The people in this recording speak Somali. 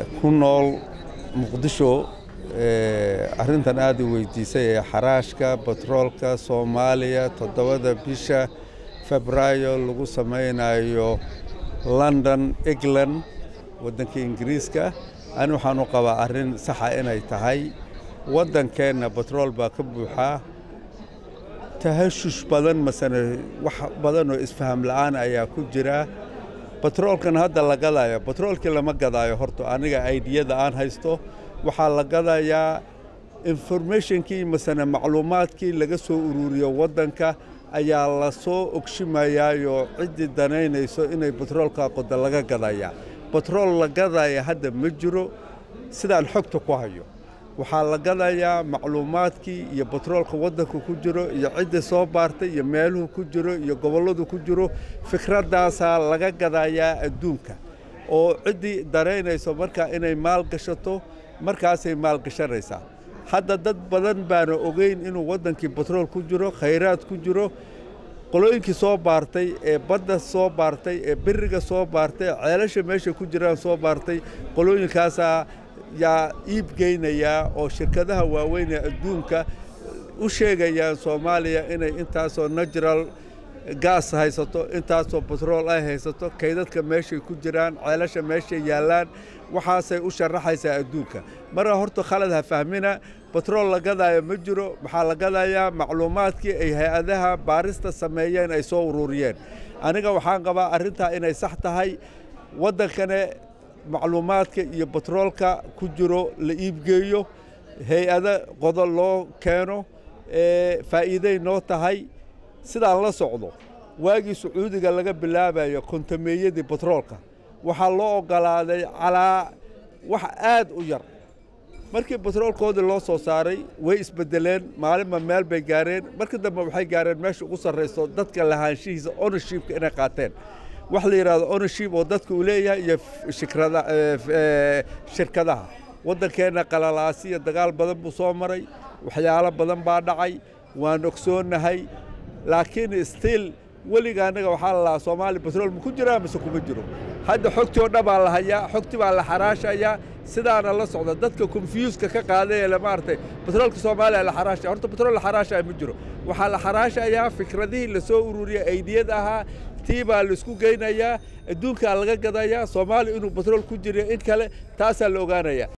ku nool Muqdisho arrintan aad u weydiisay xaraashka batroolka Soomaaliya 7 bisha Febraayo lagu sameynayo London England waddanka Ingiriiska aan waxaan u qabaa arrin sax ah inay tahay waddankeena batrool baa ka buuxa tahashush badan masana wax badan oo isfaham la'aan ayaa ku jira batroolkan hadda la gadayo batroolkii lama gadayo horto aniga ideyada aan haysto waxaa la gadayaa informationkii masana macluumaadkii laga soo ururiyo waddanka ayaa la soo ogshimayaayo cidii danaynayso inay batroolka qodo laga gadaya batrool la gadaya hadda ma jiro sidaan xogta ku hayo waxaa la gadayaa macluumaadkii iyo batroolka waddanka ku jiro iyo cidii soo baartay iyo meeluhu ku jiro iyo goboladu ku jiro fikradaas laga gadayaa adduunka oo cidii danaynayso marka inay maal gashato markaasay maal gashanaysaa hadda dad badan baan ogeyn inuu waddankii batrool ku jiro khayraad ku jiro qolooyinkii soo baartay ee badda soo baartay ee biriga soo baartay ceelasha meesha ku jiraan soo baartay qolooyinkaas yaa iib geynaya oo shirkadaha waaweyn ee adduunka u sheegayaan Soomaaliya inay intaasoo natural gas haysato intaasoo batrool ay haysato kaydadka meesha ku jiraan ceelasha meesha yaalaan waxaasay u sharaxaysaa adduunka mara horto khalad ha fahmina batrool la gadayo ma jiro waxa la gadayaa macluumaadkii ay hay'adaha baarista sameeyeen ay soo ururiyeen aniga waxaan qabaa arrinta inay sax tahay waddankana macluumaadka iyo batroolka ku jiro la iibgeeyo hay'ada qodol loo keeno faa'iiday noo tahay sidaan la socdo waagii Sacuudiga laga bilaabayo kontameeyadii batroolka waxaa loo ogolaaday calaa wax aad u yar markii batroolkooda loo soo saaray way isbedeleen maalinba meel bay gaareen markii dambe waxay gaareen meesha ugu sarreyso dadka lahaanshihiisa ownership inay qaateen wax la yiraahdo ownership oo dadku u leeyahay iyo shirkadaha waddankeena qalalaasiya dagaal badan buu soo maray waxyaalo badan baa dhacay waan ogsoonahay laakiin still weliga anaga waxa la Soomaali batrool ma ku jira mise kuma jiro hadda xogtii oo dhab la hayaa xogtii baa la xaraashaya sidaana la socda dadka confuse ka qaaday la maartay batroolka Soomaaliya la xaraashay horta batrool la xaraashay ma jiro waxa la xaraashaya fikradii la soo ururiyay aydiyada aha tiiba la isku geynaya adduunka laga gadaya Soomaali inuu batrool ku jiro in kale taas la ogaanaya